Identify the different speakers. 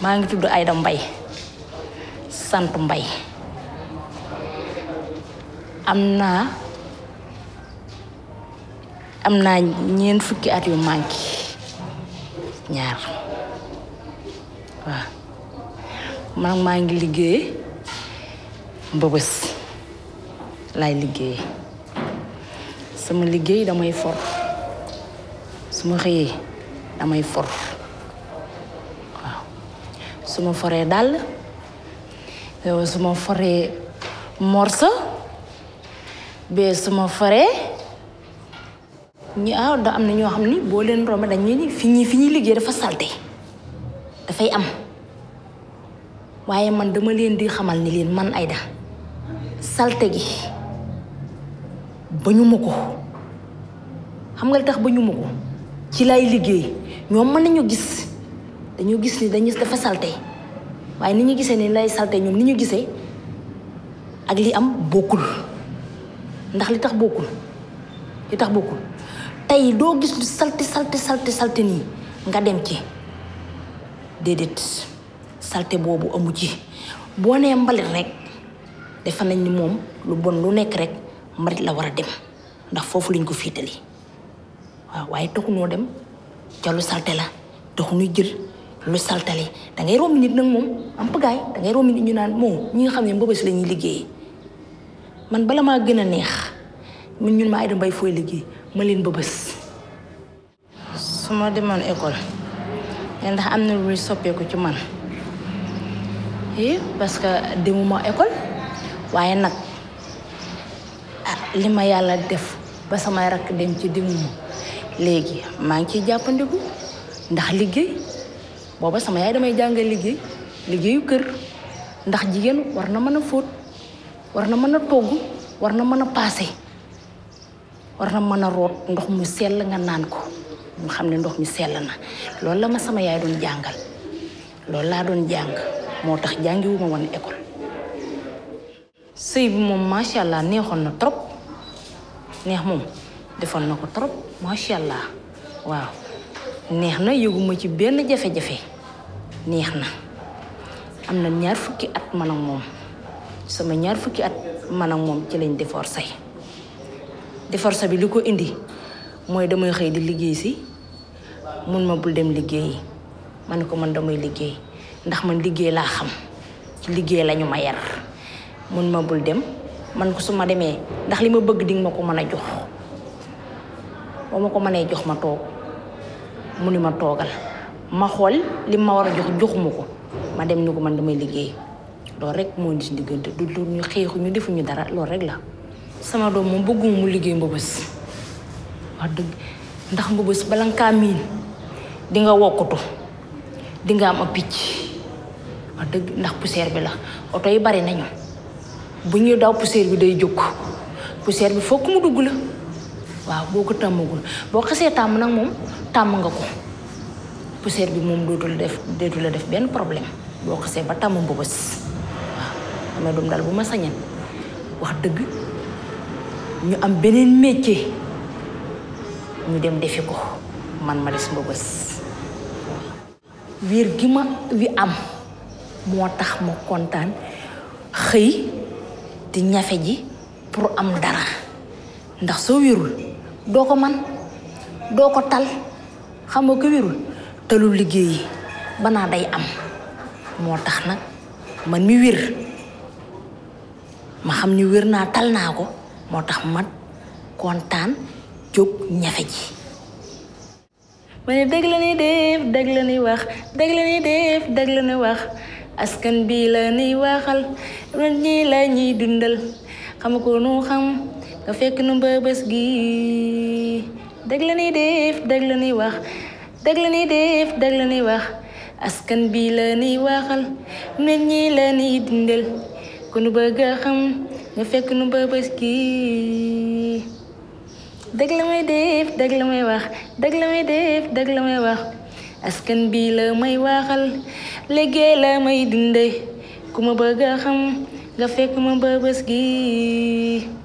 Speaker 1: maa ngi tudd Aïda Mbaye sant Mbaye am naa ñeent fukki at yu manqué ñaar waaw man maa ngi liggéey Mbëbës laay liggéey sama liggéey damay for su ma xëyee damay for waaw su ma foree dàll su ma foree morso bee su ma foree da am na ñoo xam ni boo leen romb dañuy ni fi ñuy liggéey dafa salte dafay am waaye man dama leen di xamal ni leen man Aïda salte gi bañu ma ko xam nga li tax bañu ma ko ci lay liggéey ñoom mën nañu gis dañoo gis ni dafa salte waaye ni ñu gisee ni lay salte ñoom ni ñu gisee ak li am bokkul ndax li tax bokkul tey doo gis lu salte nii nga dem ci déedéet salte boobu amu ci boo nee mbalit rek defe nañ ni moom lu bon lu nekk rek mbalit la war a dem ndax foofu lañ ko fiitali waaw waaye taxunoo dem ca lu salte la taxunuy jël lu saltale dangay romb nit nag moom am pagaay dangay romb nit ñu naan moo ñi nga xam ne Mbëbës la ñuy liggéeyee man bala maa gën a neex ñun ma Aïda Mbaye fooy liggéey ma leen Mbëbës su ma demoon école ndax am na luy soppeeku ci man parce que demuma école waaye nag li ma yàlla def ba samay rakk dem ci demuma léegi maa ngi ciy jàppandiku ndax liggéey booba sama yaay damay jàngal liggéeyu kër ndax jigéen war na mën a fóot war na mën a togg war na mën a paase war na mën a root ndox mu sell nga naan ko mu xam ne ndox mi sell na loolu la ma sama yaay doon jàngal loolu laa doon jàng moo tax jàngiwuma woon école sëy bi moom macha allah neexoon na trop neex moom defoon na ko trop macha allah waaw neex na yëguma ci benn jafe-jafe neex na am na 2 fukki at man ak moom sama 2 fukki at man ak moom ci lañ divorce bi li ko indi mooy damay xëy di liggéey si mun ma bul dem liggéeyi ma ne ko man damay liggéey ndax man liggéey laa xam ci liggéey lañu ma yar mun ma bul dem man ko su ma demee ndax li ma bëgg di nga ma ko mën a jox boo ma ko mënee jox ma toog mu ni ma toogal ma xool li ma war a jox joxuma ko ma dem ni ko man damay liggéey loolu rek moo di diggante du ñu xeexu ñu defuñu dara loolu rek la sama doom moom bëgguma mu liggéey Mbëbës wax dëgg ndax Mbëbës bala nga kaa miin di nga wokkutu di nga am a picc wax dëgg ndax poussière bi la oto yi bari nañu bu ñuy daw poussière bi day jóg poussière bi fokk mu dugg la waaw boo ko tàmmagul boo xasee tàmm nag moom tàmm nga ko poussière bi moom dootu la def benn problème boo xasee ba tàmm Mbëbës waaw damay doom daal bu ma sañan wax dëgg ñu am beneen métier ñu dem defi ko man ma des Mbëbës wér gi ma wi am moo tax ma kontaan xëy di ñafe ji pour am dara ndax soo wérul doo ko man doo ko tal xam nga ko wérul talul liggéeyi banaa day am moo tax nag man mi wér ma xam ni wér naa tal naa ko moo tax ma kontaan jóg ñafe ji ma ne dëgg la ni def dëgg la ni wax dëgg la ni def dëgg la ni wax askan bi la ni waxal nit ñi la ñuy dundal xam ko nu xam nga fekk nu Mbëbës gi dëgg la ni def dëgg la ni wax dëgg la ni def dëgg la ni wax askan bi la ni waxal nit ñi la ñuy dundal ku nu bëgg a xam nga fekk nu Mbëbës gi dëgg la may def dëgg la may wax dëgg la may def dëgg la may wax askan bi la may waxal liggéey la may dundee ku ma bëgg a xam nga fekk ma Mbëbës gi